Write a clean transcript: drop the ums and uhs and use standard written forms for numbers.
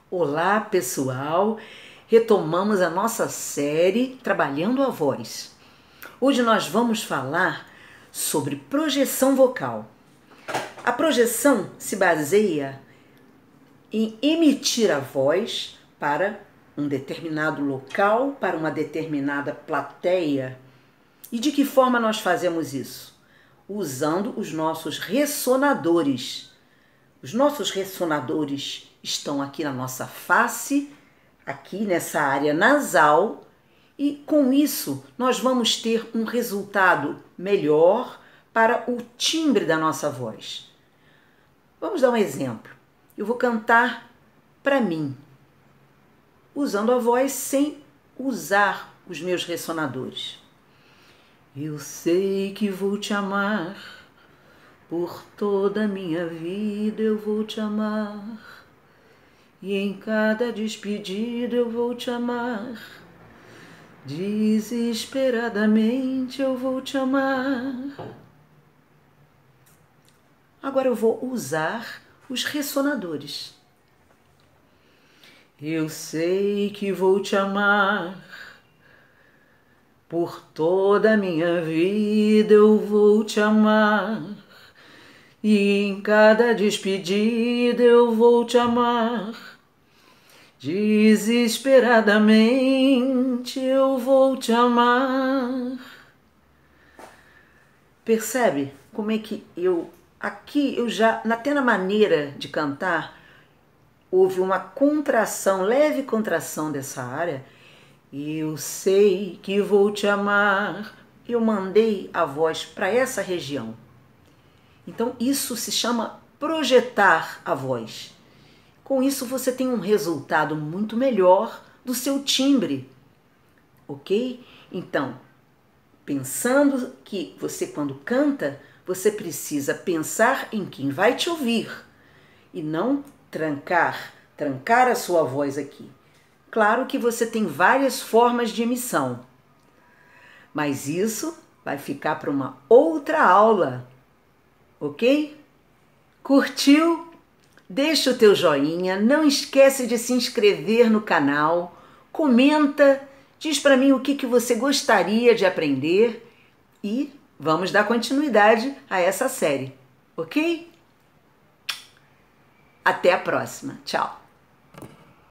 Olá, pessoal! Retomamos a nossa série Trabalhando a Voz. Hoje nós vamos falar sobre projeção vocal. A projeção se baseia em emitir a voz para um determinado local, para uma determinada plateia. E de que forma nós fazemos isso? Usando os nossos ressonadores. Os nossos ressonadores estão aqui na nossa face, aqui nessa área nasal, e com isso nós vamos ter um resultado melhor para o timbre da nossa voz. Vamos dar um exemplo. Eu vou cantar para mim, usando a voz sem usar os meus ressonadores. Eu sei que vou te amar, por toda a minha vida eu vou te amar, e em cada despedida eu vou te amar, desesperadamente eu vou te amar. Agora eu vou usar os ressonadores. Eu sei que vou te amar, por toda a minha vida eu vou te amar, e em cada despedida eu vou te amar, desesperadamente eu vou te amar. Percebe como é que aqui eu já, até na maneira de cantar, houve uma contração, leve contração dessa área. Eu sei que vou te amar. Eu mandei a voz para essa região. Então isso se chama projetar a voz. Com isso você tem um resultado muito melhor do seu timbre, ok? Então, pensando que você quando canta, você precisa pensar em quem vai te ouvir e não trancar a sua voz aqui. Claro que você tem várias formas de emissão, mas isso vai ficar para uma outra aula. Ok? Curtiu? Deixa o teu joinha, não esquece de se inscrever no canal, comenta, diz para mim o que você gostaria de aprender e vamos dar continuidade a essa série, ok? Até a próxima, tchau!